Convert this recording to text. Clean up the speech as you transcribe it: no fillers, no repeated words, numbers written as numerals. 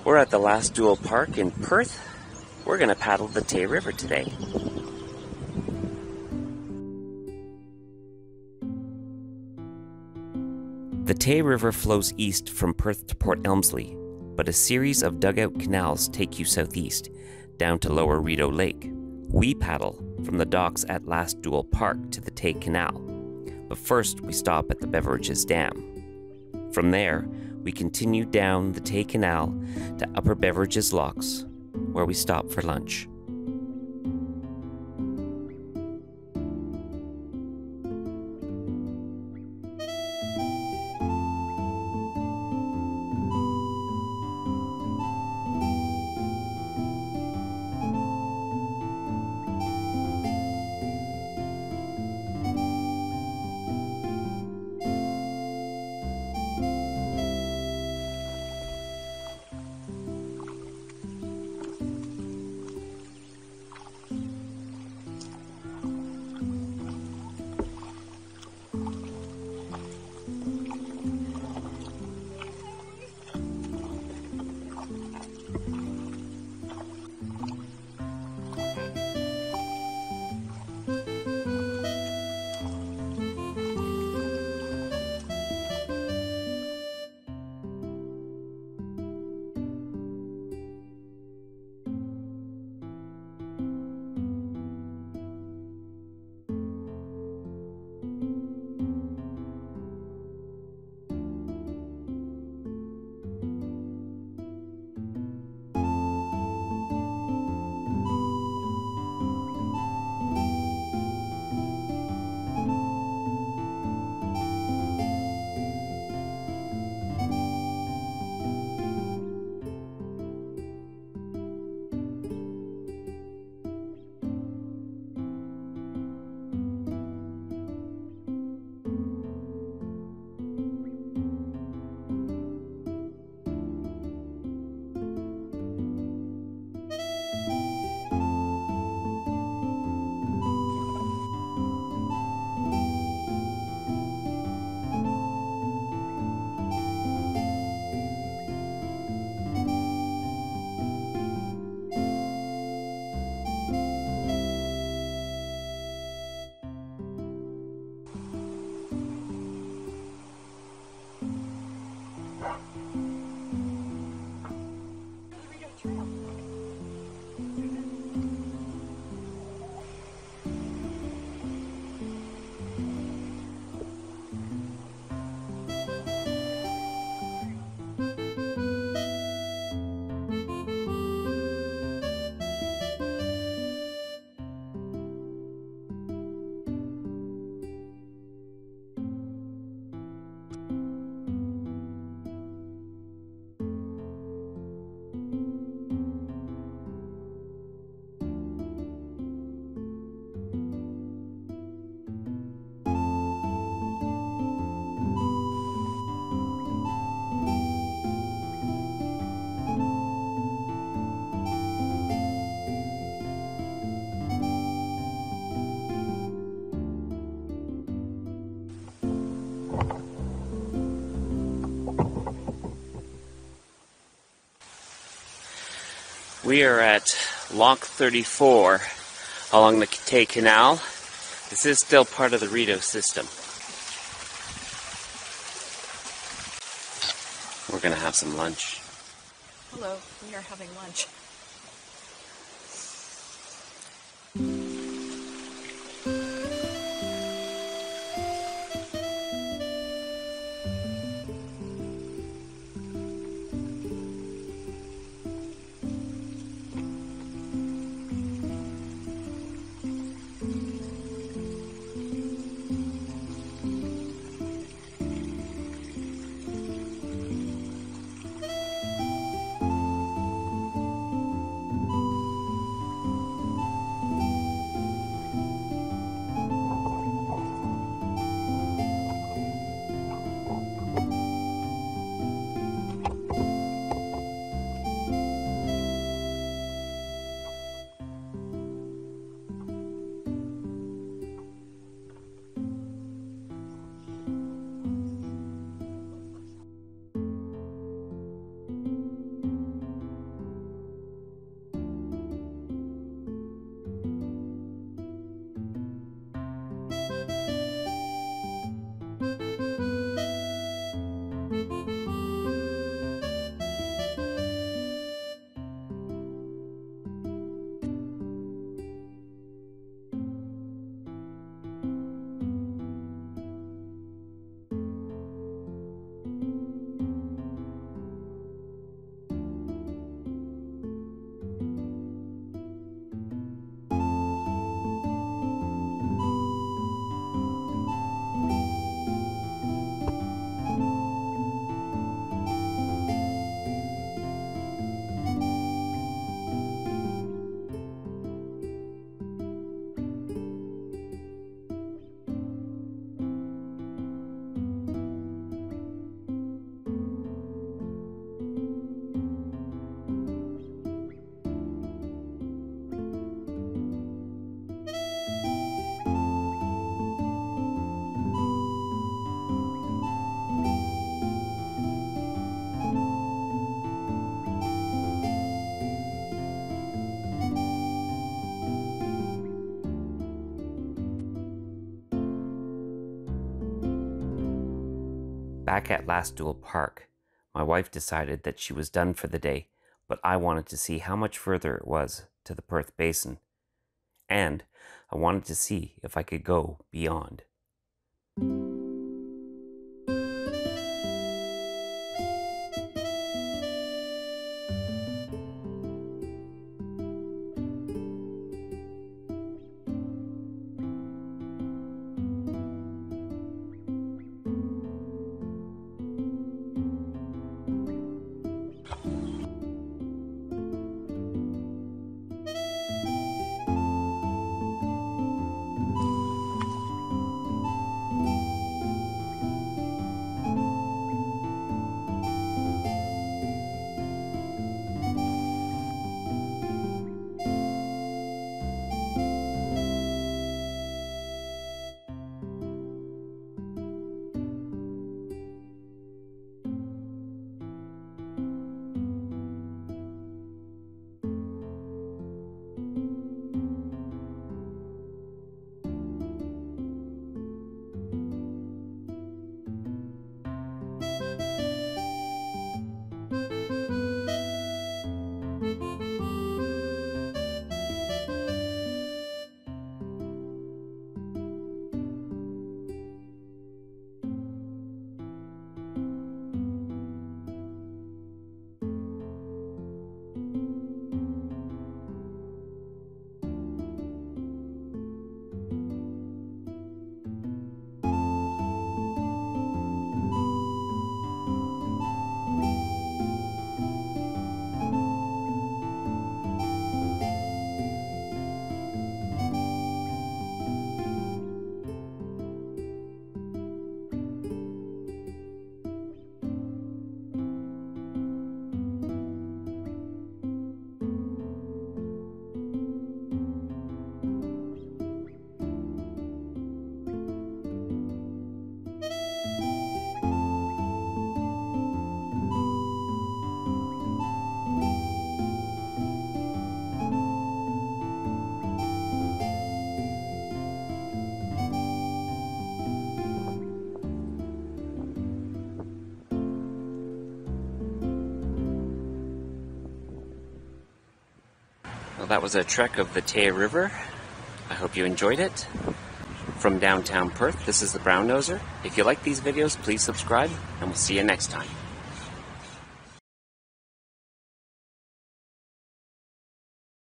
We're at the Last Duel Park in Perth. We're going to paddle the Tay River today. The Tay River flows east from Perth to Port Elmsley, but a series of dugout canals take you southeast, down to Lower Rideau Lake. We paddle from the docks at Last Duel Park to the Tay Canal, but first we stop at the Beveridges Dam. From there, we continue down the Tay Canal to Upper Beverages Locks, where we stop for lunch. We are at Lock 34 along the Tay Canal. This is still part of the Rideau system. We're going to have some lunch. Hello, we are having lunch. Back at Last Duel Park, my wife decided that she was done for the day, but I wanted to see how much further it was to the Perth Basin, and I wanted to see if I could go beyond. Well, that was a trek of the Tay River. I hope you enjoyed it. From downtown Perth, this is the Brown Noser. If you like these videos, please subscribe, and we'll see you next time.